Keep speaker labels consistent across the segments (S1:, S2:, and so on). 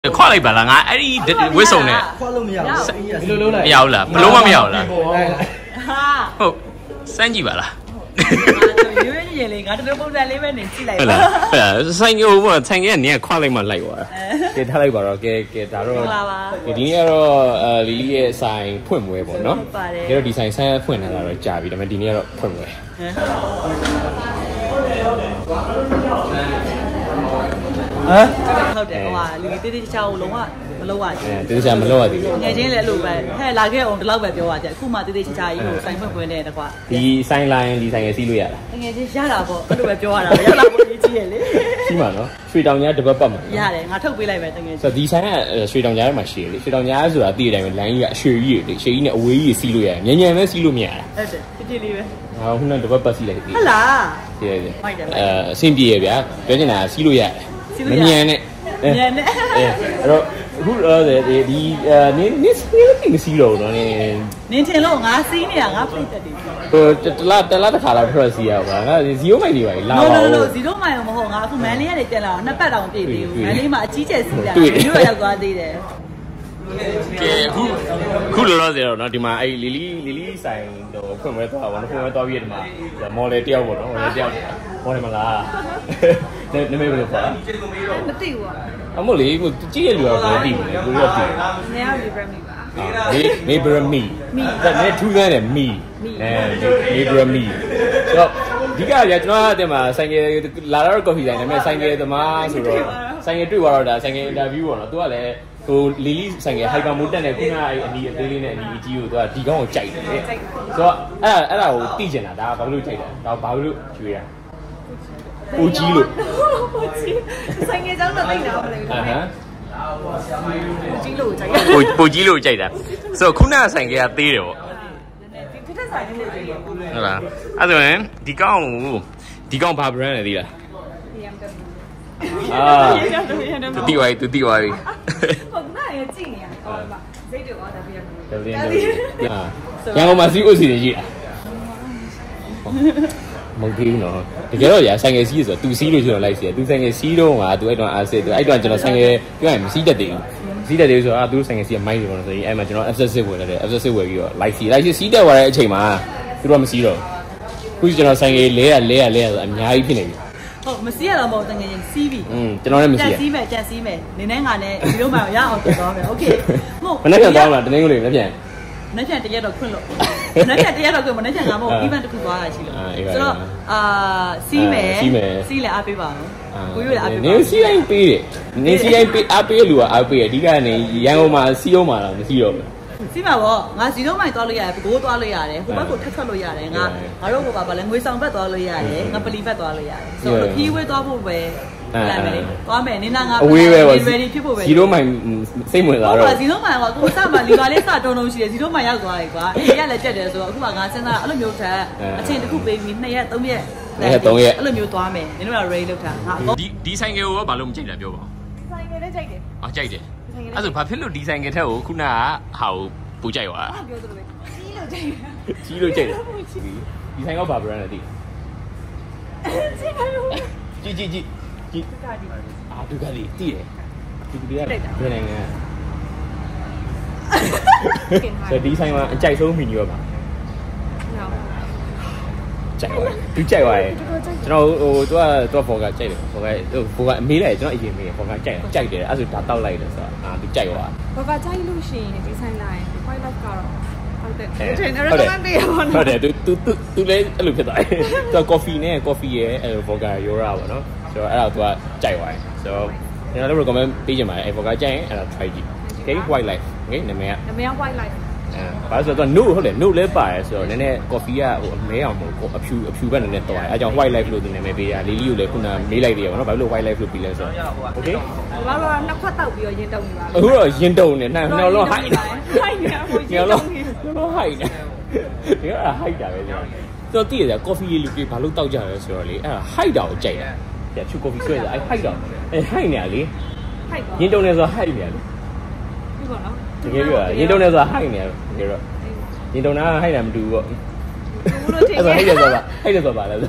S1: 跨了一百了，俺哎，为什么呢？
S2: 跨了没有？
S1: 没有了，不弄没有了。哦，3G 吧了。
S3: 因为你嚟，我都冇在呢邊嚟知嚟。
S1: 係啦，3G 我參加年跨嚟嘛嚟喎。嘅睇嚟ပါတော့嘅ဒါတော့ဒီနေ့ကတော့လီလီရဲ့ဆိုင်ဖွင့်ပွဲပေါ့နော်။ဒါတော့ဒီဆိုင်ဆန်းဖွင့်လာတော့ကြာပြီဒါပေမဲ့ဒီနေ့ကတော့ဖွင့်ပွဲ
S3: ဟုတ်တယ်ဟိုဟာလူတေးသေးချာကိုလုံးဝမလုပ်ရဘူး
S1: တေးသေးချာမလုပ်ရသေးဘူး
S3: ငယ်ချင်းလည်းအဲ့လိုပဲဟဲ့လာခဲ့အောင်ဒီလောက်ပဲပြောရကြအခုမှတေးသေးချာကြီးကိုဆိုင်ဖွင့်ပွဲနဲ့တကွာ
S1: ဒီဆိုင်လိုင်းဒီဆိုင်ရဲ့စီးလို့ရတာ
S3: ငယ်ချင်းရတာပေါ့အဲ့လိုပဲပြောရတာရတာပေါ့ကြီးကြီးရဲ့လေ
S1: ရှိမှာနော်ရွှေတောင်ကြားတပတ်ပတ်မှာ
S3: ရတယ်ငါထုတ်ပေးလိုက်ပဲတကယ်
S1: ဆိုတော့ဒီဆိုင်ကရွှေတောင်ကြားထဲမှာရှိတယ်လေရွှေတောင်ကြားဆိုတာသိတဲ့အတိုင်းပဲလိုင်းကြီးကအရွှေကြီးလေရွှေကြီးနဲ့အဝေးကြီးစီးလို့ရတယ်မြန်မြန်ပဲစီးလို့မရတာ
S3: ဟုတ်တယ်တိတိလေးပဲ
S1: ငါခုနကတပတ်ပတ်စီးလိုက်ပြီ
S3: ဟုတ်လား
S1: စီးလိုက်တယ်အဆင်ပြေရဗျာပြောချင်တာစီးလို့ရတယ်မမြန်နဲ့
S3: မြန်နဲ့
S1: အဲ့တော့အခုဒီနင်းစီးတော့နော်န
S3: င်းထင်လို့ငါစီးနေတာငါပြိတက်တယ်
S1: ဟိုတလားတစ်ခါတော့ထွက်စီးရပါငါ0မိုင်နေပါလာပါ
S3: ဘူး 0မိုင်တော့မဟုတ်ငါအခုမန်လေးကနေပြန်လာတော့နှစ်ပတ်တောင်ပြည့်သေးဘူးမန်လေးမှာအကြီးကျယ်စီးတာမြို့ရောက်သွားသေးတယ်
S1: ကဲအခုလောလောဆယ်တော့နော်ဒီမှာအဲ့လီလီဆိုင်တော့ဖွင့်မဲသွားပါတော့ဖွင့်မဲသွားပြီးဒီမှာမော်လယ်တယောက်ပေါ့နော်မော်လယ်တယောက်မော်လယ်မလားနမေဘယ်လိုပါ
S3: မသိဘူး
S1: အမို့လေကိုကြည့်ရလူတော့ဘယ်သိမလဲကိုရောသိ
S3: နေရာလီဘရမီပါ
S1: မေဘရမီဒါနဲ့ထူးဆန်းတယ်မီမေဘရမီဆိုတော့ဒီကကြာကျွန်တော်ကတင်မှာဆိုင်ကယ်လာတော့ကော်ဖီဆိုင်ဒါပေမဲ့ဆိုင်ကယ်သမားဆိုတော့ဆိုင်ကယ်တွေ့သွားတော့ဒါဆိုင်ကယ်အင်တာဗျူးပေါ့နော်သူကလည်းဟိုလီလီဆိုင်ကဟိုက်ပါမိုတက်နဲ့ခုနကအနီအသေးလေးနဲ့အနီအကြီးကိုသူကဒီကောင်းကိုကြိုက်တယ်ဆိုတော့အဲ့ဒါကိုတိကျင်တာဒါဘာလို့ကြိုက်တာဒါဘာလို့ကျွေးတာပူကြီးလို့
S3: ဆိုင်ငယ်ကြောင်းတော့သိတာမလဲဘူးပူကြီးလို့ကြိုက်
S1: ပူကြီးလို့ကြိုက်တာဆိုတော့ခုနဆိုင်ကသေးတယ်ပေါ့
S3: ဒီထက်ဆိုင်လေးကြိုက်
S1: ဟုတ်လားအဲ့ဆိုရင်ဒီကောင်းဘာ brand လဲသိလားသူတိသွားပြီ
S3: ဟုတ်ကဲ့ရကြည့်နေရဟောပါစိတ်တော့ဒါပြရတယ်
S1: ရန်ကုန်မှာစီးဥစီတွေရှိတာမဟုတ်ဘူးနော်တကယ်တော့ဆိုင်ငယ်စီးဆိုတော့သူစီးလို့ဆိုတော့လိုက်စီတယ်သူဆိုင်ငယ်စီးတော့ငါသူအဲ့တော့အားစစ်သူအဲ့တော့ကျွန်တော်ဆိုင်ငယ်ပြောရင်မစီးတတ်သေးဘူးစီးတတ်သေးဆိုတော့သူဆိုင်ငယ်စီးကမိုက်တယ်ပေါ့နော်ဆိုရင်အဲ့မှာကျွန်တော် F6 ဝယ်လိုက်တယ် F6 ဝယ်ပြီးတော့လိုက်စီစီးတက်သွားတဲ့အချိန်မှာသူတို့ကမစီးတော့ခုကျွန်တော်ဆိုင်ငယ်လဲရဆိုအများကြီးဖြစ်နေပြီ
S3: ဟုတ်မစီးရတော့မဟုတ်တကယ်ချင်းစီးပြီ
S1: ကျွန်တော်လည်းမစီးရ
S3: ကြက်စီးမယ်နေနဲ့ငါနဲ့ဒီလိုမှရအောင်ပြန်သွားမယ်โอเค
S1: ဟုတ်မနေ့ကသွားမှာတနင်္ဂနွေမပြန်
S3: မနေ့ကတရက်တော့ခွင့်လို့မနေ့ကတရက်တော့ခွင့်မနေ့ကငါမဟုတ် event တစ်ခုသွားတာရှိလို့ဆိုတော့စီးလည်းအားပေးပါဦးကိုရွေးလည်းအားပေးပါ
S1: နေစီးတိုင်းပေးတယ်နေစီးတိုင်းပေးအားပေးလူကအားပေးရအဓိကနေရန်ကုန်မှာစီးအောင်မှာတော့မစီးတော့ဘူး
S3: စီးမှာပေါ့ငါ0မိုင်သွားလို့ရတယ်ဘိုးသွားလို့ရတယ်ဟိုဘက်ကိုထပ်ထွက်လို့ရတယ်ငါတို့ကပါလဲငွေဆောင်ဘက်သွားလို့ရတယ်ငါပလီဘက်သွားလို့ရတယ်ဆိုတော့ခီးဝေးသွားဖို့ပဲလာမယ်လေသွားမယ်နင်းနာငါ ready ဖြစ်ဖို့ပဲ
S1: 0မိုင်စိတ်ဝင်စားတော့
S3: 0မိုင်ကကိုစမှာလီပါလေးစတုံရှိတယ်0မိုင်ရောက်သွားပြီကွာအေးရလည်းကြက်တယ်ဆိုတော့အခုမှငါစဉ်းစားအဲ့လိုမျိုးထက်အချိန်တစ်ခုပေးပြီး2ရက်3ရက်အဲ့လိုမျိုးသွားမယ်နင်တို့က ready လုပ်တာငါ
S1: ဒီဆိုင်ကယ်ကိုဘာလို့မကြိုက်တာပြောပါ
S3: ဆိုင်ကယ်လည်းကြိုက်တယ်
S1: ကြိုက်တယ်အဲ့ဆိုဘာဖြစ်လို့ဒီဆိုင်ကယ်ထက်ကိုခုနကဟာကိုပူကြိုက်သွားတာ
S3: ပြောသလိုပဲကြီးလို့ကြိုက်တယ်
S1: ဒီဆိုင်ကဘာ brand လဲသိကြည့်ဒုက္ခဒီတည်တယ်ဒီကဘယ်နိုင်ငံဆိုဒီဆိုင်မှာအကြိုက်ဆုံးမီနီရောပါကြိုက်သွားသူကြိုက်သွားတယ်ကျွန်တော်ဟိုသူကဖော်ကကြိုက်တယ်ဖော်ကအမေးလိုက်ကျွန်တော်အရင်မေးတယ်ဖော်ကကြိုက်တယ်အဲ့ဆိုဒါတောက်လိုက်တယ်ဆိုတာသူကြိုက်သွား
S4: ဖော်ကကြိုက်လို့ရှိရင်ဒီဆိုင်လိုက် white life ကတော့ဟုတ်တယ်ဟုတ်တယ်
S1: သူလည်းအဲ့လိုဖြစ်သွားတယ်သူက coffee ရဲ့ဖော်ကရောရာပေါ့နော်ဆိုတော့အဲ့ဒါသူကကြိုက်သွားတယ်ဆိုတော့ကျွန်တော်လည်း recommend ပေးချင်ပါတယ်ဖော်ကကြိုက်ရင်အဲ့ဒါ try ကြည့် okay white life okay နာမည်
S4: က white life
S1: ဘာလို့ဆိုတော့ no ဟုတ်တယ် no လဲပါတယ်ဆိုတော့နည်းနည်း coffee ကဟိုအမဲအောင်မဟုတ်အဖြူဘက်နည်းနည်းတော့အဲအကြောင်း white life လို့သူနာမည်ပေးတာလီလီကိုလည်းခုနမေးလိုက်တယ်ပေါ့နော်ဘာလို့ white life လို့ပြီးလဲဆိုတော့ okay
S4: ဘာလို့နှစ်ခွက်တောက်ပြီးတော့ရင်တုံနေပါ
S1: အခုတော့ရင်တုံနေနှောင်းလုံးဟိုက်
S4: နေဟိုရင်တုံနေ
S1: ဟိုက်နေဒီကဟိုက်တာပဲကျွန်တော်သိရတယ် coffee လေးလူတွေဘာလို့တောက်ကြလဲဆိုတော့လေအဲ့ဒါဟိုက်တာကိုကြိုက်တာဖြူ coffee ဆွဲတာအဲ့ဟိုက်တာအဲ့ဟိုက်နေရလေရင်တုံနေဆိုဟိုက်နေရလေ
S4: ဒီပေါ့နော်
S1: တကယ်ပြောရင်တုံနေဆိုတာဟိုက်နေတယ်တကယ်တော့ရင်တုံနာဟိုက်တာမတူဘူးပေါ့အဲ့ဒါဟိုက်တယ်ဆိုတာပါလဲ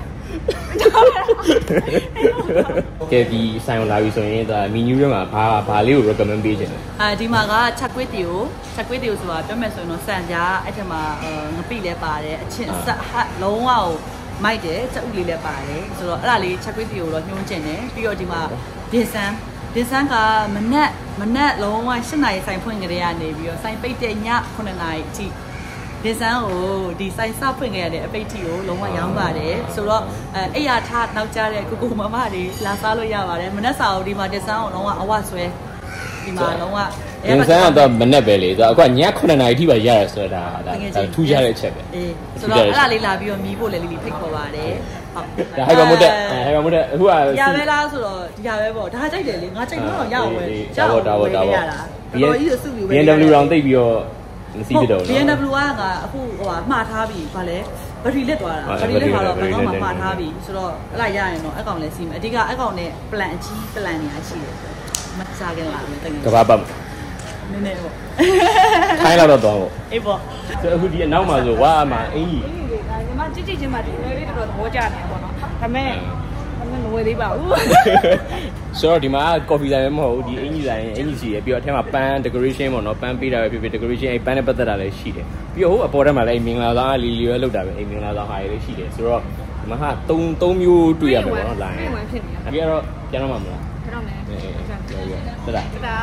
S1: ကဲဒီဆိုင်ကိုလာပြီဆိုရင်ဒါမီနူးထဲမှာဘာလေးကို recommend ပေးချင်လဲ
S3: ဒီမှာကချက်ကွေးတီကိုဆိုတာပြောမယ်ဆိုရင်တော့စံကြားအဲ့ထက်မှာငပိလည်းပါတယ်အချင်းဆက်ဟတ်လုံးဝမိုက်တယ်ချက်ဥလေးလည်းပါတယ်ဆိုတော့အဲ့ဒါလေးချက်ကွေးတီကိုတော့ညှိုးကျင်တယ်ပြီးတော့ဒီမှာဒင်ဆန်းကမနက်လုံးဝ8 နာရီဆိုင်ဖွင့်ကြတဲ့ကနေပြီးတော့ဆိုင်ပိတ်တဲ့ည9 နာရီအထိဒင်ဆန်းကိုဒီဆိုင်စဖွင့်ခဲ့ရတဲ့အပိတ်တီကိုလုံးဝရောင်းပါတယ်ဆိုတော့အဲ့ရထားနောက်ကျတဲ့ကိုမမတွေလာစားလို့ရပါတယ်မနက်စာကိုဒီမှာဒင်ဆန်းကိုလုံးဝအဝဆွဲဒီမှာလုံးဝ
S1: ဒင်ဆန်းကတော့မနက်ပဲလေဆိုတော့အခုည9 နာရီထိပါရရဆိုတာဒါထူးခြားတဲ့အချက်ပဲ
S3: အေးဆိုတော့အဲ့ဒါလေးလာပြီးတော့မီးဖို့လည်းလေးဖိတ်ခေါ်ပါတယ်
S1: ဟုတ်ဒါဟိုက်ပါမတက်အခုက
S3: ရပဲလားဆိုတော့ဒီရပဲပေါ့ဒါကြိုက်တယ်လေငါကြိုက်တော့ရအောင်ပဲ
S1: ဒါပေါ့တော်ကြီးစုပြီးပဲ BMW တောင်တိတ်ပြီးတော့မစီးပြတော့
S3: BMW ကအခုမှားထားပြီဗာလဲဘက်ထရီလက်သွားတာဘက်ထရီလက်သွားတော့ဘယ်တော့မှမှားထားပြီဆိုတော့အဲ့ဒါရရင်တော့အကောင်လည်းစီးမယ်အဓိကအကောင်နဲ့ plan အကြီး plan နေရရှိတယ်မစားခင်လာမယ်တကယ်
S1: ကဘာပတ်
S3: နည်းနည်းပေါ့
S1: ခိုင်းလာတော့တော့
S3: အေးပေါ့
S1: အခုဒီအနောက်မှာဆိုဝါမှာအင်ကြီး
S4: ညီမကြည့်ချင်းမှာဒီလေးလေးတော်တော်သဘောကျနေပေါ့နော်ဒါပေမဲ့မဝယ်သေးပါဘူး
S1: ဆိုတော့ဒီမှာ coffee ဆိုင်ပဲမဟုတ်ဘူးဒီအင်ကြီးဆိုင်အင်ကြီးရှိရပြီးတော့အထက်မှာ pan decoration ပေါ့နော် pan ပေးတာပဲဖြစ်ဖြစ် decoration အဲ့ pan နဲ့ပတ်သက်တာလည်းရှိတယ်ပြီးတော့ဟိုအပေါ်ထဲမှာလည်းမင်္ဂလာဆောင်လီရွယ်လောက်တာပဲအဲ့မင်္ဂလာဆောင်ဟာရလည်းရှိတယ်ဆိုတော့ဒီမှာ3မျိုးတွေ့ရမယ်ပေါ့နော် line ဒီကတော့ပြန်တော့မှာမလား
S4: ပြန်တော့မယ်
S1: တက်တာ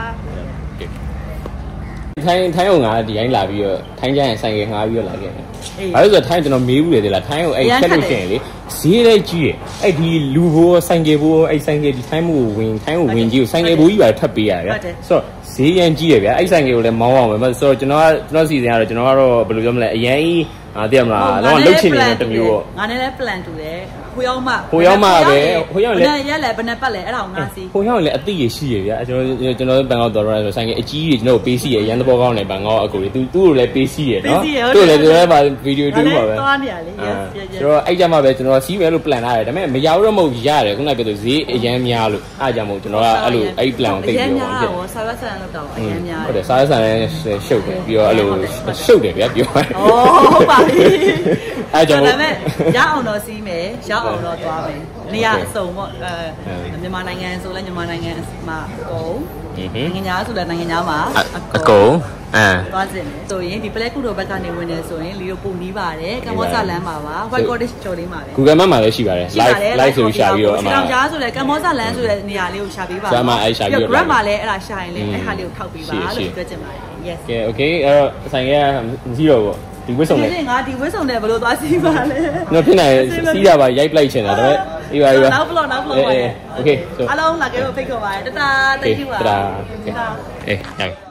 S1: ထိုင်းအောင်ကဒီတိုင်းလာပြီးတော့ထိုင်းကျရင်ဆိုင်ကငှားပြီးတော့လာခဲ့တယ်။ဘာလို့ဆိုတော့ထိုင်းကျွန်တော်မေးဘူးလေဒီလားထိုင်းကိုအဲ့ချက်လို့ရှိရင်လေဈေးလည်းကြီးတယ်။အဲ့ဒီလူဘိုးဆိုင်ကဘိုးအဲ့ဆိုင်ကဒီထိုင်းကိုဝင်ကြီးကိုဆိုင်ကဘိုးကြီးပါထပ်ပေးရတယ်ဗျ။ဆိုတော့ဈေးရန်ကြီးတယ်ဗျ။အဲ့ဆိုင်ကကိုလည်းမောင်းအောင်ပဲ။ဆိုတော့ကျွန်တော်စီစဉ်ရတော့ကျွန်တော်ကတော့ဘယ်လိုပြောမလဲအရင်ကြီးသိရမလား။တော့လှုပ်ချင်နေတဲ့တမျိုးပေါ့
S3: ။ငါနဲ့လည်း plan တူတယ်။ဟိုရောက်မှ
S1: ပဲဟိုရောက်
S3: လည်းရက်လည်းဘယ်နဲ့ပတ်လဲအဲ့ဒါကိုငါစီ
S1: ဟိုရောက်လည်းအသိရရှိရဗျာကျွန်တော်ဘန်ကောက်တော်တော့ဆိုဆိုင်ကအကြီးကြီးကျွန်တော်ပေးစီရရန်သဘောကောင်းတယ်ဘန်ကောက်အကူကြီးသူ့ကိုလည်းပေးစီရနော်သူ့လည်းပြောပါဗီဒီယိုတူးပါပဲ
S3: သွားနေရလေ
S1: ဆိုတော့အဲ့ကြမှာပဲကျွန်တော်စီးမယ်လို့ plan ထားတယ်ဒါပေမဲ့မရောက်တော့မဟုတ်ရတယ်ခုနကပြောသူဈေးအရန်များလို့အားကြောင့်မို့ကျွန်တော်ကအဲ့လိုအဲ့ plan ကိုသိပြီးတော့
S3: ဟုတ်ဆာရဆန်လောက်တော့အရန်များ
S1: ဟုတ်တယ်ဆာရဆန်လည်းရှုပ်တယ်ပြီးတော့အဲ့လိုရှုပ်တယ်ဗျာပြော
S3: ဩဟုတ်ပါပြီအဲ့ကြောင့်ဒါပေမဲ့ရအောင်တော့စီးမယ်ရောက်အောင်တော့သွားမယ်နေရာအစုံပေါ့မြန်မာနိုင်ငံဆိုလဲမြန်မာနိုင်ငံမှာအကုန်နိုင်ငံသားဆိုလဲနိုင်ငံသားမှာ
S1: အကုန်
S3: သွားစင်တယ်ဆိုရင်ဒီပလက်ကုတို့ဘက်ကနေဝင်နေဆိုရင်လီတို့ပုံနီးပါတယ်ကမ္ဘောဇလမ်းမှာပါ White Cottage ကျော်လေးမှာပဲ
S1: Google Map မှာလည်းရှိပါတယ် live ဆိုရှာပြီးတော့
S3: အမှန်တောင်ကြားဆိုလဲကမ္ဘောဇလမ်းဆိုတဲ့နေရာလေးကိုရှာပေးပါ
S1: ရှာမှာအဲ့ရှာပြီးတော့
S3: Grab မှာလည်းအဲ့ဒါရှာရင်လေအဲ့ဟာလေးကိုထောက်ပေးပါလို့ပြောချင်ပါတယ် yes
S1: ကဲ okay အဲ့တော့ဆိုင်ကမရှိတော့ဘူးဒီဝစ်ဆောင်
S3: လေငါဒီဝစ်ဆောင်တယ်ဘယ်လိုသွားစီးပါလဲ
S1: တော့ဖြစ်နေစီးတာပါရိုက်ပလိုက်ချင်တာဒါပေမဲ့အေးပါ
S3: နောက် vlog ပါ
S1: โอเค
S3: အားလုံးလာကြတော့ဖိတ်ခေါ်ပါတယ်တတာ thank you ပါ
S1: တတာအေး